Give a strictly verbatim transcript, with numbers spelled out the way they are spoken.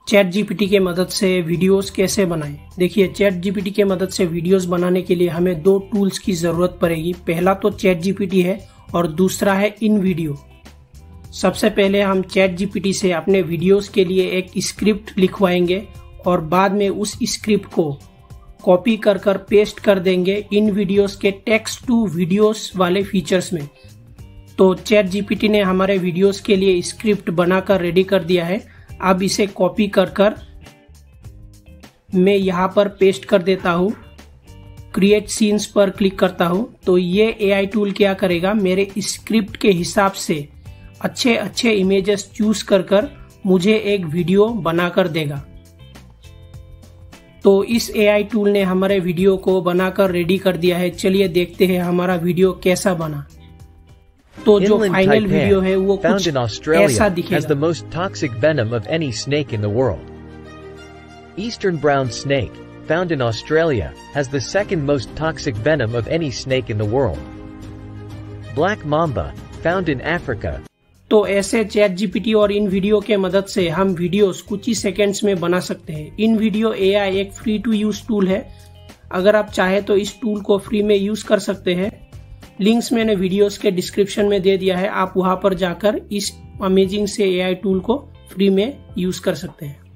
Chat GPT के मदद से वीडियोस कैसे बनाएं। देखिए, चैट जीपीटी के मदद से वीडियोस बनाने के लिए हमें दो टूल्स की जरूरत पड़ेगी। पहला तो चैट जीपीटी है और दूसरा है इनवीडियो। सबसे पहले हम चैट जीपीटी से अपने वीडियोस के लिए एक स्क्रिप्ट लिखवाएंगे और बाद में उस स्क्रिप्ट को कॉपी कर कर पेस्ट कर देंगे इन वीडियोस के टेक्स्ट टू वीडियोस वाले फीचर्स में। तो चैट जीपीटी ने हमारे वीडियोस के लिए स्क्रिप्ट बनाकर रेडी कर दिया है। अब इसे कॉपी कर कर मैं यहाँ पर पेस्ट कर देता हूँ। क्रिएट सीन्स पर क्लिक करता हूँ तो ये एआई टूल क्या करेगा, मेरे स्क्रिप्ट के हिसाब से अच्छे अच्छे इमेजेस चूज कर कर मुझे एक वीडियो बनाकर देगा। तो इस एआई टूल ने हमारे वीडियो को बनाकर रेडी कर दिया है। चलिए देखते हैं हमारा वीडियो कैसा बना। तो जो फाइनल वीडियो है वो कुछ ऐसा दिखेगा। Has the most toxic venom of any snake in the world. Eastern brown snake, found in Australia, has the second most toxic venom of any snake in the world. Black mamba, found in Africa. तो ऐसे chat GPT और इन video के मदद से हम videos कुछ ही seconds में बना सकते हैं। इन वीडियो एआई एक फ्री टू यूज टूल है। अगर आप चाहे तो इस टूल को फ्री में यूज कर सकते हैं। लिंक्स मैंने वीडियोस के डिस्क्रिप्शन में दे दिया है, आप वहां पर जाकर इस अमेजिंग से एआई टूल को फ्री में यूज कर सकते हैं।